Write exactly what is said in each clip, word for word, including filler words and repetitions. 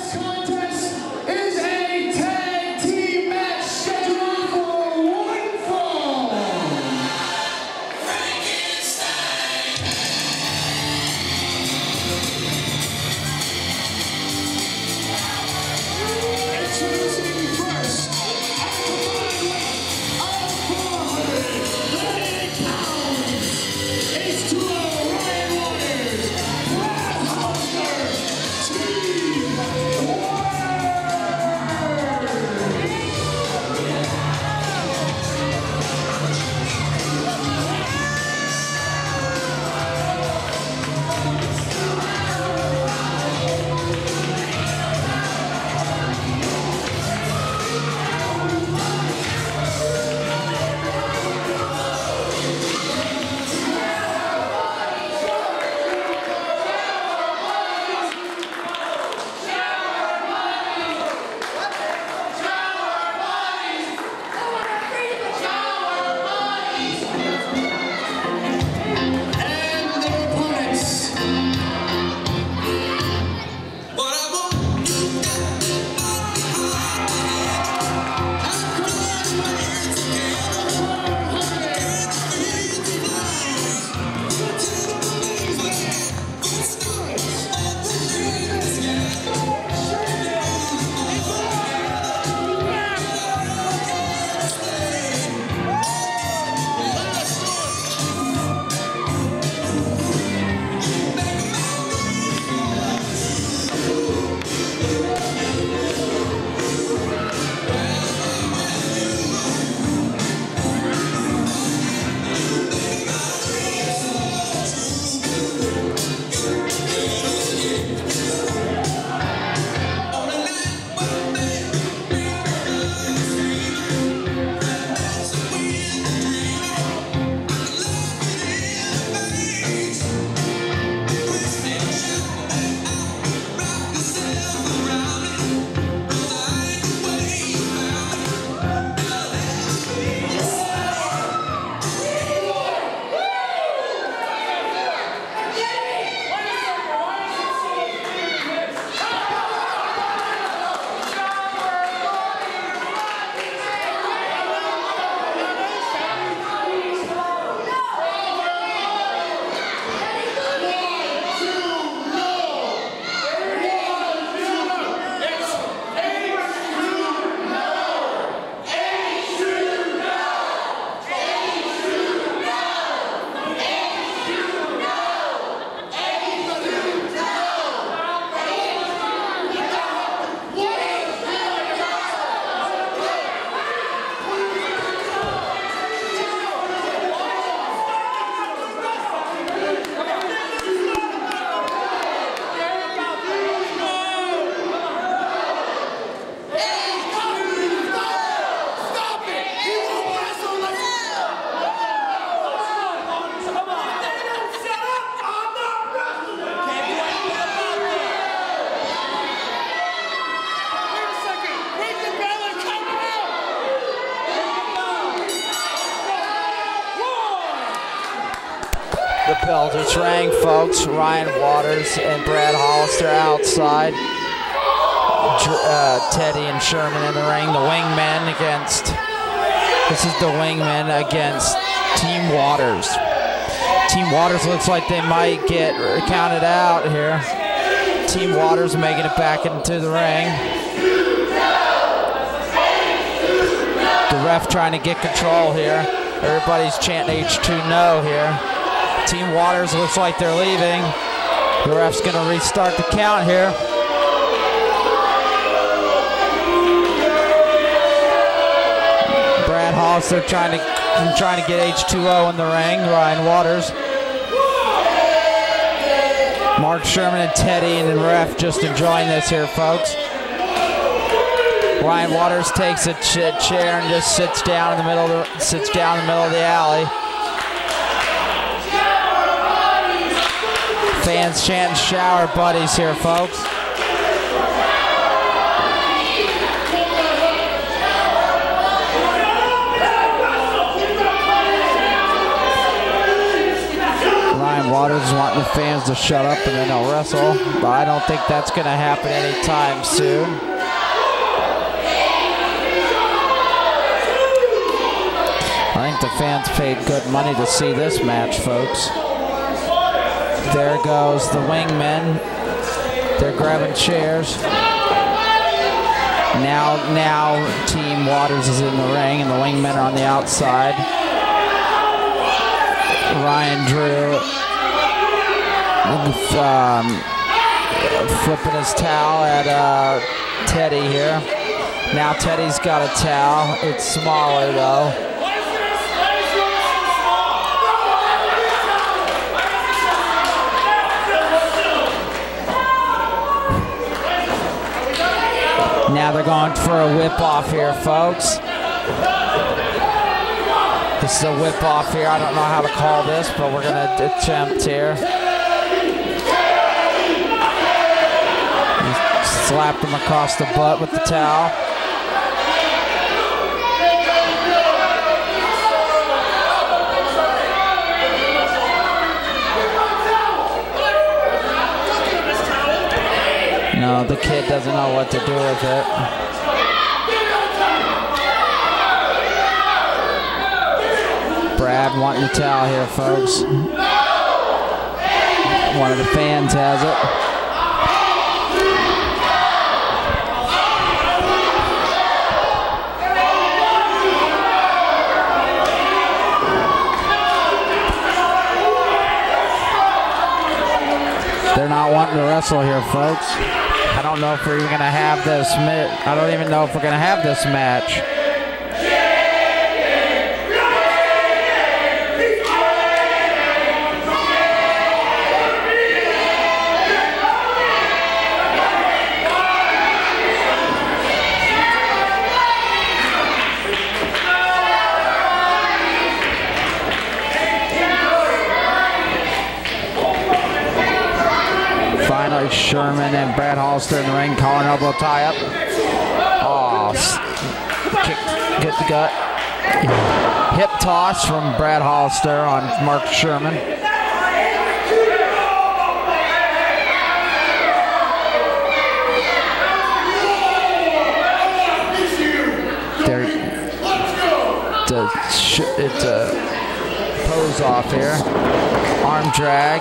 The bell just rang, folks. Ryan Waters and Brad Hollister outside. Uh, Teddy and Shurman in the ring. The wingmen against, this is the wingmen against Team Waters. Team Waters looks like they might get counted out here. Team Waters making it back into the ring. The ref trying to get control here. Everybody's chanting H two no here. Team Waters looks like they're leaving. The ref's gonna restart the count here. Brad Hollister trying to trying to get H two O in the ring. Ryan Waters. Mark Shurman and Teddy and the ref just enjoying this here, folks. Ryan Waters takes a ch chair and just sits down in the middle of the, sits down in the middle of the alley. Fans chanting "shower buddies" here, folks. Ryan Ryan Waters is wanting the fans to shut up and then they'll wrestle, but I don't think that's going to happen anytime soon. I think the fans paid good money to see this match, folks. There goes the wingmen. They're grabbing chairs. Now, now Team Waters is in the ring and the wingmen are on the outside. Ryan Drew um, flipping his towel at uh, Teddy here. Now Teddy's got a towel. It's smaller though. Now they're going for a whip off here, folks. This is a whip off here. I don't know how to call this, but we're going to attempt here. He slapped him across the butt with the towel. No, the kid doesn't know what to do with it. Brad wanting the towel here, folks. One of the fans has it. They're not wanting to wrestle here, folks. I don't know if we're even going to have this. I don't even know if we're going to have this match. Finally, Shurman and Brad Hollister in the ring, collar and elbow tie up. Oh, kick, get the gut. Hip toss from Brad Hollister on Mark Shurman. There, it's a pose off here. Arm drag.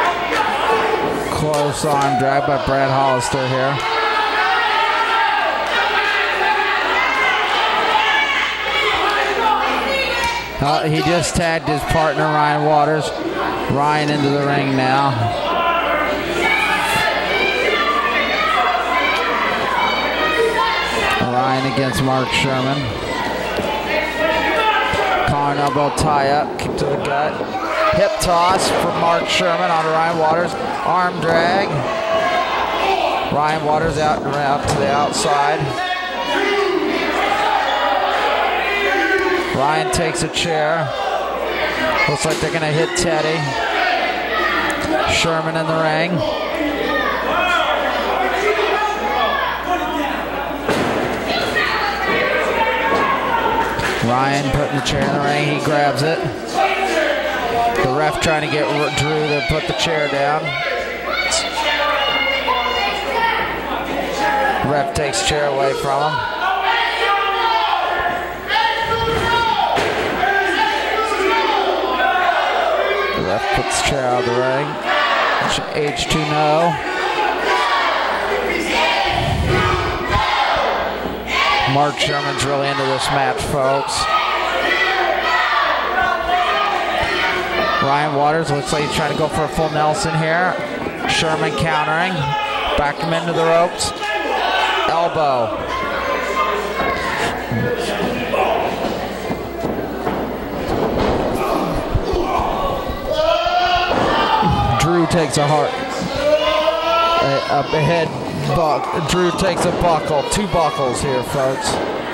Close arm drag by Brad Hollister here. Uh, he just tagged his partner Ryan Waters. Ryan into the ring now. Ryan against Mark Shurman. Collar and elbow tie up, kick to the gut. Hip toss from Mark Shurman on Ryan Waters. Arm drag. Ryan Waters out and around to the outside. Ryan takes a chair. Looks like they're going to hit Teddy. Shurman in the ring. Ryan putting the chair in the ring. He grabs it. The ref trying to get Drew to put the chair down. The ref takes chair away from him. The ref puts the chair out of the ring. H two no. Mark Shurman's really into this match, folks. Ryan Waters looks like he's trying to go for a full Nelson here. Shurman countering. Back him into the ropes. Elbow. Drew takes a heart. A, a head buck. Drew takes a buckle. Two buckles here, folks.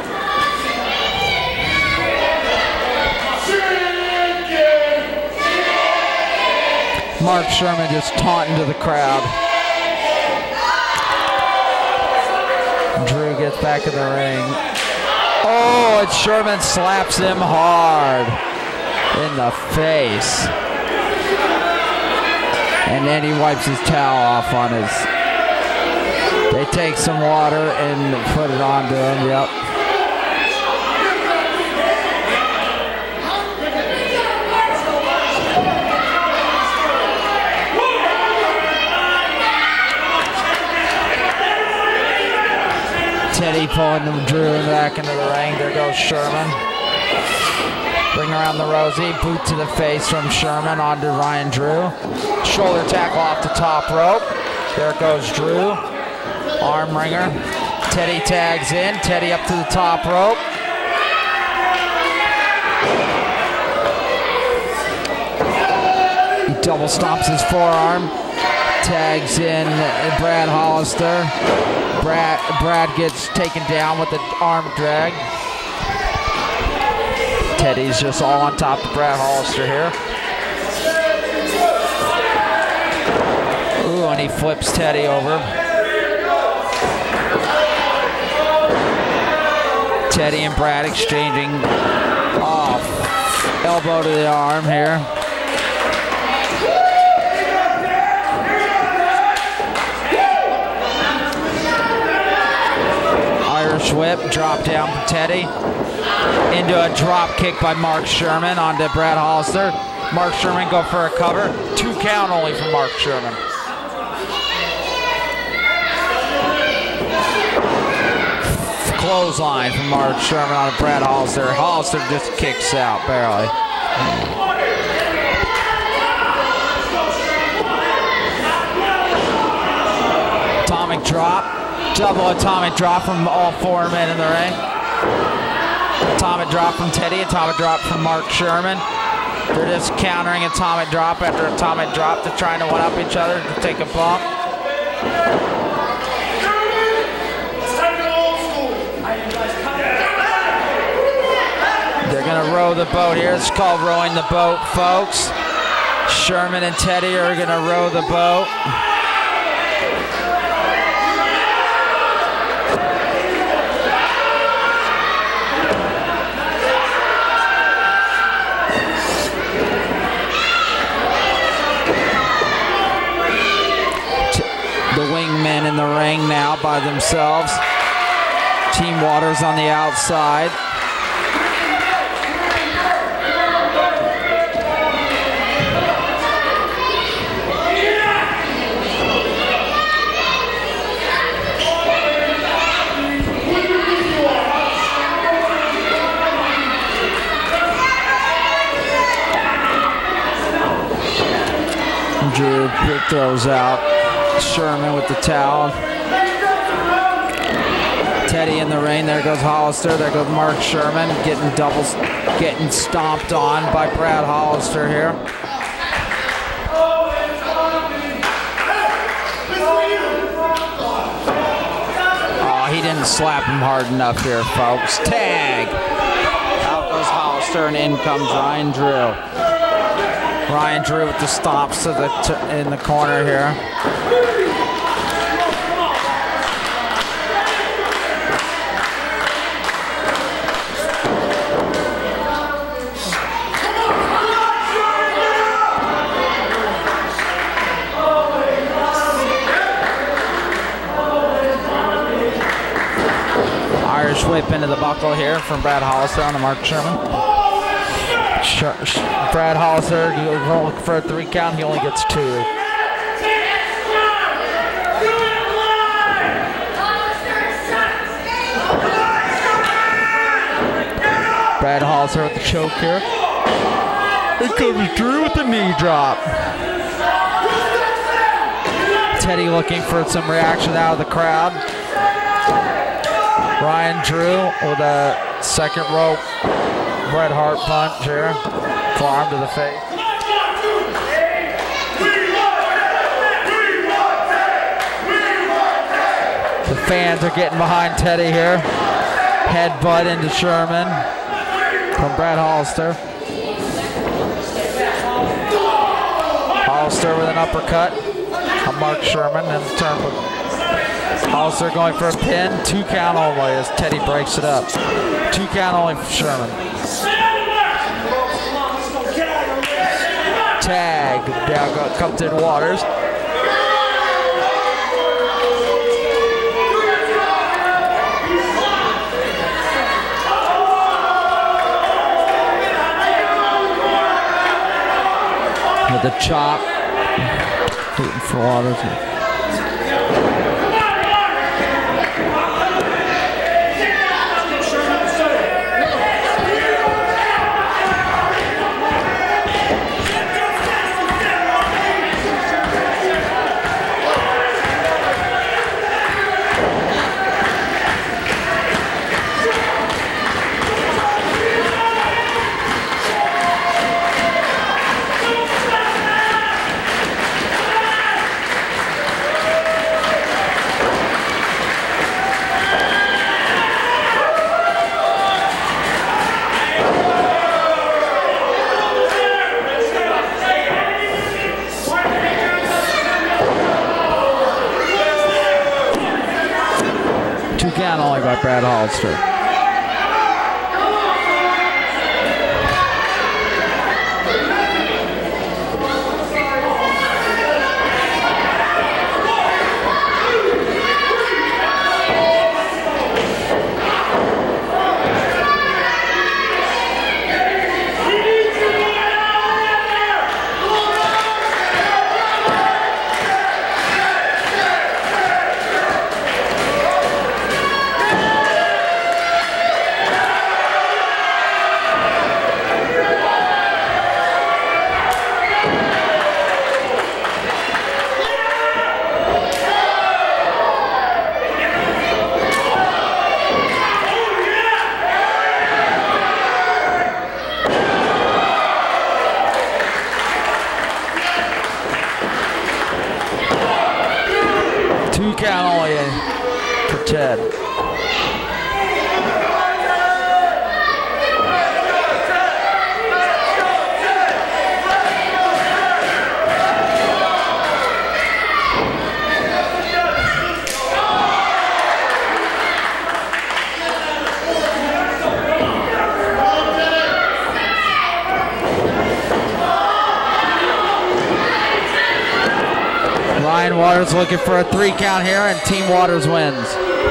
Mark Shurman just taunting to the crowd. Drew gets back in the ring. Oh, and Shurman slaps him hard in the face. And then he wipes his towel off on his. They take some water and put it onto him. Yep. Teddy pulling them Drew back into the ring. There goes Shurman. Bring around the Rosie. Boot to the face from Shurman onto Ryan Drew. Shoulder tackle off the top rope. There goes Drew. Arm wringer. Teddy tags in. Teddy up to the top rope. He double stomps his forearm. Tags in Brad Hollister. Brad, Brad gets taken down with the arm drag. Teddy's just all on top of Brad Hollister here. Ooh, and he flips Teddy over. Teddy and Brad exchanging off. Elbow to the arm here. Irish whip, drop down from Teddy. Into a drop kick by Mark Shurman onto Brad Hollister. Mark Shurman go for a cover. Two count only for Mark Shurman. Clothesline from Mark Shurman on Brad Hollister. Hollister just kicks out barely. Atomic drop. Double atomic drop from all four men in the ring. Atomic drop from Teddy. Atomic drop from Mark Shurman. They're just countering atomic drop after atomic drop. They're trying to one-up each other to take a bump. They're gonna row the boat here. It's called rowing the boat, folks. Shurman and Teddy are gonna row the boat. The wingmen in the ring now by themselves. Team Waters on the outside. Drew throws out Shurman with the towel. Teddy in the ring. There goes Hollister. There goes Mark Shurman getting doubles, getting stomped on by Brad Hollister here. Oh, he didn't slap him hard enough here, folks. Tag. Out goes Hollister and in comes Ryan Drew. Ryan Drew with the stomps to the t in the corner here. Irish whip into the buckle here from Brad Hollister on the Mark Shurman. Brad Hollister going for a three count. He only gets two. Brad Hollister with the choke here. Here comes Drew with the knee drop. Teddy looking for some reaction out of the crowd. Ryan Drew with a second rope Bret Hart punch here. Forearm to the face. The fans are getting behind Teddy here. Headbutt into Shurman from Brad Hollister. Hollister with an uppercut on Mark Shurman and the turnbuckle. Hollister going for a pin. Two count only as Teddy breaks it up. Two count only for Shurman. tag. Down go, comes in Waters. With the chop. Waiting for Waters. Two count only by Brad Hollister. Two count only for Ted. Ryan Waters looking for a three count here, and Team Waters wins.